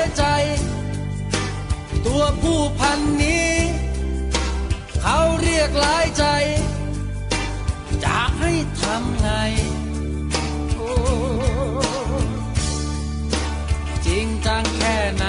ใจตัวผู้พันนี้เขาเรียกหลายใจจะให้ทำไงโอ้จริงจังแค่ไหน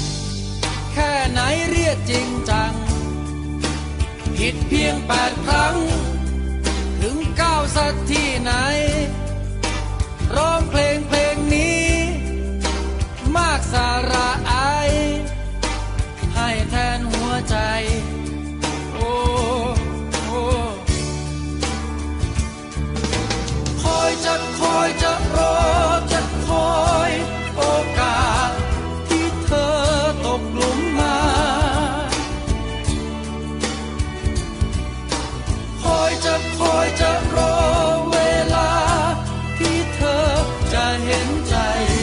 เรียกจริงจังผิดเพียง8 ครั้งถึง9สักที่ไหนร้องเพลงนี้มากสาระอายให้แทนหัวใจโอ้คอยจะรอจะคอยโอกาสที่เธอตกหลุมมาคอยจะรอเวลาที่เธอจะเห็นใจ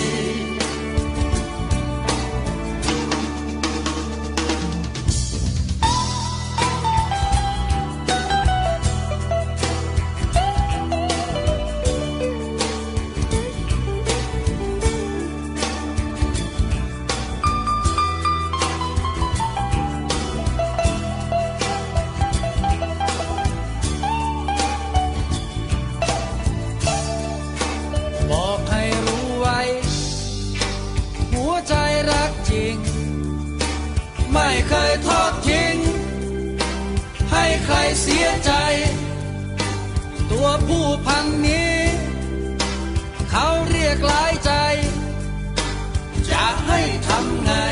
บอกให้รู้ไว้หัวใจรักจริงไม่เคยทอดทิ้งให้ใครเสียใจตัวผู้พันนี้เขาเรียกหลายใจจะให้ทำไง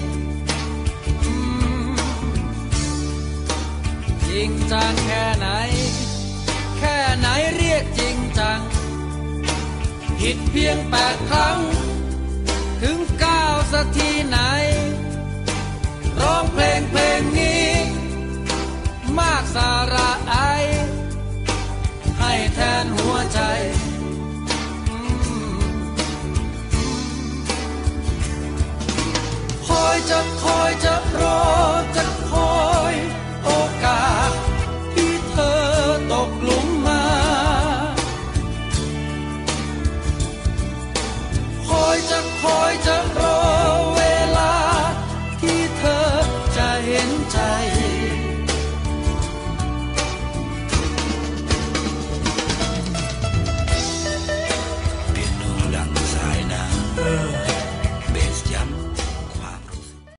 จริงจังแค่ไหนเรียกจริงจังผิดเพียง8 ครั้งถึง9สักทีไหนร้องเพลงนี้มากสาระ